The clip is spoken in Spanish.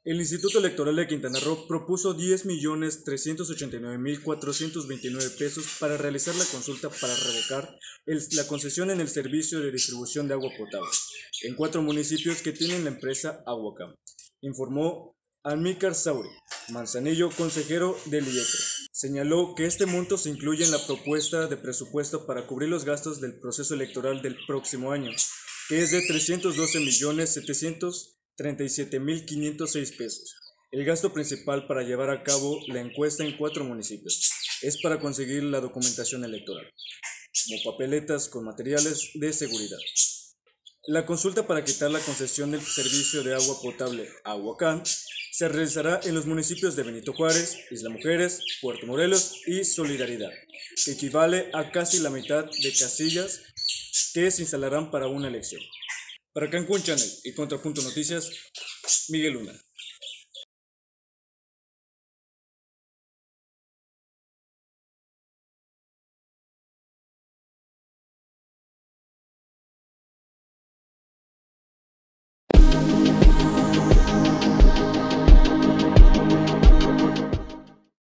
El Instituto Electoral de Quintana Roo propuso 10.389.429 pesos para realizar la consulta para revocar la concesión en el servicio de distribución de agua potable en 4 municipios que tienen la empresa Aguacam, informó Amílcar Sauri Manzanillo, consejero del IETRE. Señaló que este monto se incluye en la propuesta de presupuesto para cubrir los gastos del proceso electoral del próximo año, que es de 312.737.506 pesos. El gasto principal para llevar a cabo la encuesta en 4 municipios es para conseguir la documentación electoral, como papeletas con materiales de seguridad. La consulta para quitar la concesión del servicio de agua potable Aguacam se realizará en los municipios de Benito Juárez, Isla Mujeres, Puerto Morelos y Solidaridad, que equivale a casi la mitad de casillas que se instalarán para una elección. Para Cancún Channel y Contrapunto Noticias, Miguel Luna.